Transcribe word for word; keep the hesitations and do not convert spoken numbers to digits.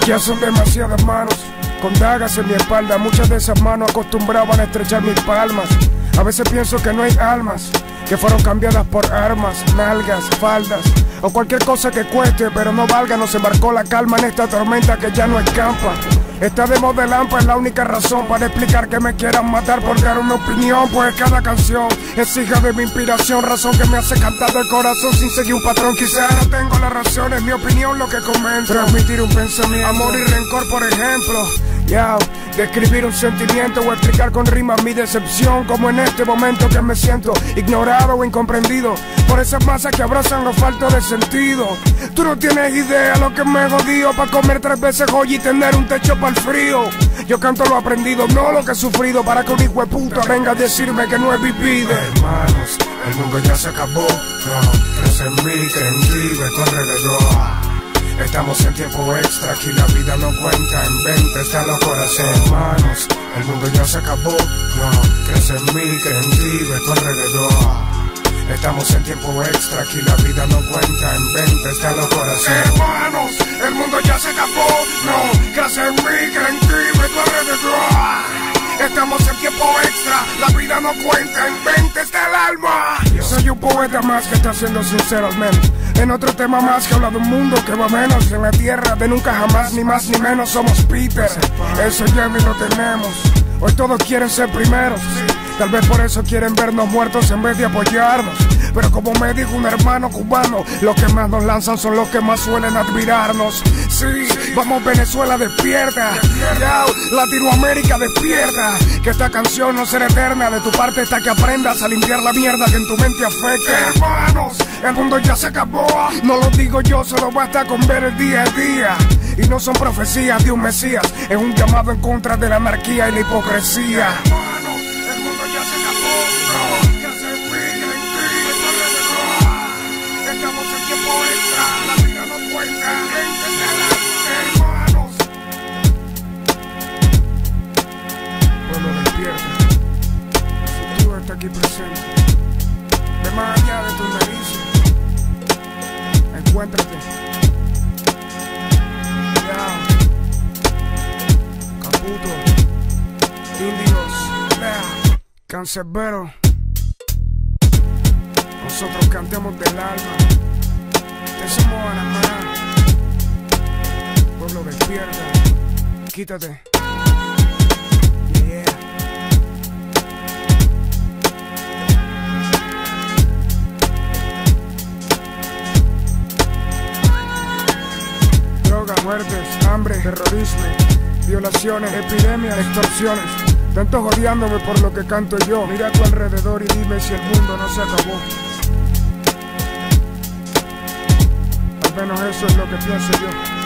Ya son demasiadas manos con dagas en mi espalda. Muchas de esas manos acostumbraban a estrechar mis palmas. A veces pienso que no hay almas que fueron cambiadas por armas, nalgas, faldas o cualquier cosa que cueste, pero no valga. Nos embarcó la calma en esta tormenta que ya no escampa. Esta demo de Lampa es la única razón para explicar que me quieran matar por dar una opinión, pues cada canción es hija de mi inspiración, razón que me hace cantar del corazón sin seguir un patrón. Quizá no tengo la razón, es mi opinión lo que comento, transmitir un pensamiento, amor y rencor por ejemplo. Yeah, describir un sentimiento o explicar con rimas mi decepción, como en este momento que me siento ignorado o incomprendido por esas masas que abrazan lo falto de sentido. Tú no tienes idea lo que me jodió para comer tres veces joya y tener un techo para el frío. Yo canto lo aprendido, no lo que he sufrido, para que un hijo de puta venga a decirme que no he vivido. Hermanos, el mundo ya se acabó, no, crees en mí, cree en ti, ve tu alrededor. Estamos en tiempo extra, aquí la vida no cuenta, en veinte están los corazones. Hermanos, el mundo ya se acabó, no, crees en mí, cree en ti, ve tu alrededor. Estamos en tiempo extra, aquí la vida no cuenta, en veinte están los corazones. Hermanos, el mundo ya se acabó, no, crees en mí, cree en ti, ve tu alrededor. Estamos en tiempo extra, la vida no cuenta, en veinte está el alma. Yo soy un poeta más que está siendo sincero al menos. En otro tema más que habla de un mundo que va menos en la tierra de nunca jamás, ni más ni menos somos Peter. Eso ya ni lo tenemos. Hoy todos quieren ser primeros. Tal vez por eso quieren vernos muertos en vez de apoyarnos. Pero como me dijo un hermano cubano, los que más nos lanzan son los que más suelen admirarnos. Sí, vamos Venezuela despierta, ya, Latinoamérica despierta. Que esta canción no será eterna, de tu parte está que aprendas a limpiar la mierda que en tu mente afecta. Hermanos, el mundo ya se acabó, no lo digo yo, solo basta con ver el día a día. Y no son profecías de un mesías, es un llamado en contra de la anarquía y la hipocresía. Aquí presente, de más allá de tus narices, encuéntrate. Ya, Caputo, Índigos, yeah. Cancerbero, nosotros cantemos del alma, que somos Panamá. Pueblo despierta, quítate. Muertes, hambre, terrorismo, violaciones, epidemias, extorsiones. Tantos odiándome por lo que canto yo. Mira a tu alrededor y dime si el mundo no se acabó. Al menos eso es lo que pienso yo.